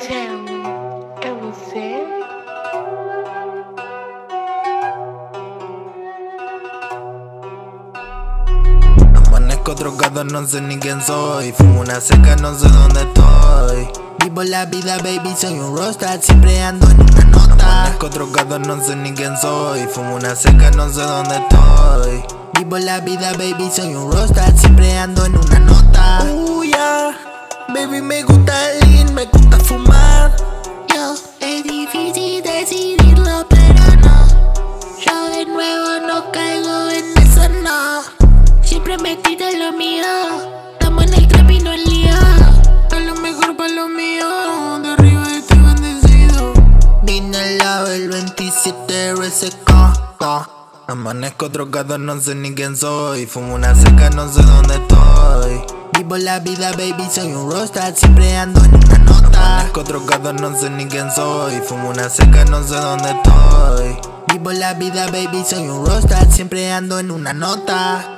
Amanezco drogado, no sé ni quién soy. Fumo una seca, no sé dónde estoy. Vivo la vida, baby, soy un rockstar, siempre ando en una nota. Amanezco drogado, no sé ni quién soy. Fumo una seca, no sé dónde estoy. Vivo la vida, baby, soy un rockstar, siempre ando en una nota. Yeah, baby, me gusta el lean, me gusta fumar. Yo, es difícil decidirlo, pero no. Yo de nuevo no caigo en eso, no. Siempre me tiro lo mío. Estamos en el trap y no el lío. Es lo mejor para lo mío. De arriba estoy bendecido. Vine el 27 RSK. Amanezco drogado, no sé ni quién soy. Fumo una seca, no sé dónde estoy. Vivo la vida, baby, soy un rockstar, siempre ando en una nota. Amanezco drogado, no sé ni quién soy. Fumo una seca, no sé dónde estoy. Vivo la vida, baby, soy un rockstar, siempre ando en una nota.